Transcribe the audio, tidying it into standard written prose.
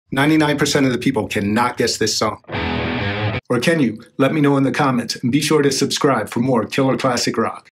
99% of the people cannot guess this song. Or can you? Let me know in the comments, and be sure to subscribe for more killer classic rock.